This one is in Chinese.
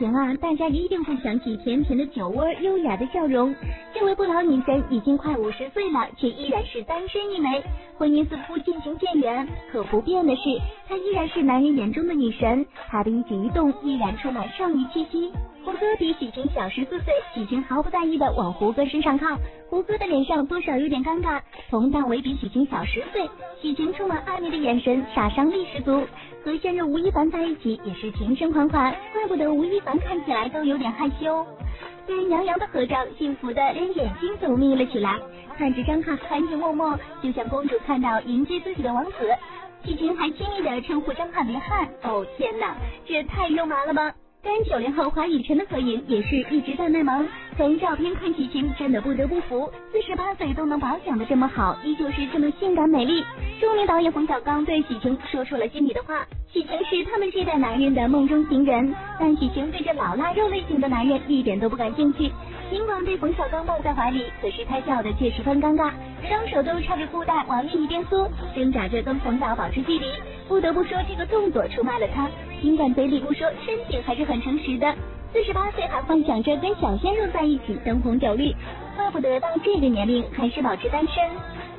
晴啊，大家一定会想起甜甜的酒窝、优雅的笑容。这位不老女神已经快50岁了，却依然是单身一枚。婚姻似乎渐行渐远，可不变的是，她依然是男人眼中的女神。她的一举一动依然充满少女气息。胡歌比许晴小14岁，许晴毫不在意的往胡歌身上靠，胡歌的脸上多少有点尴尬。佟大为比许晴小10岁，许晴充满暧昧的眼神，杀伤力十足。和现任吴亦凡在一起也是情深款款，怪不得吴亦凡看起来都有点害羞。跟杨洋的合照，幸福的连眼睛都眯了起来，看着张翰含情脉脉，就像公主看到迎接自己的王子。许晴还轻易的称呼张翰为翰，哦天哪，这太肉麻了吧！跟90后华语晨的合影也是一直在卖萌，从照片看许晴真的不得不服，48岁都能保养的这么好，依旧是这么性感美丽。著名导演冯小刚对许晴说出了心里的话，许晴是他们这代男人的梦中情人，但许晴对这老腊肉类型的男人一点都不感兴趣。尽管被冯小刚抱在怀里，可是他笑的却十分尴尬，双手都插着裤带往另一边缩，挣扎着跟冯导保持距离。不得不说，这个动作出卖了他，尽管嘴里不说，身体还是很诚实的。48岁还幻想着跟小鲜肉在一起灯红酒绿，怪不得到这个年龄还是保持单身。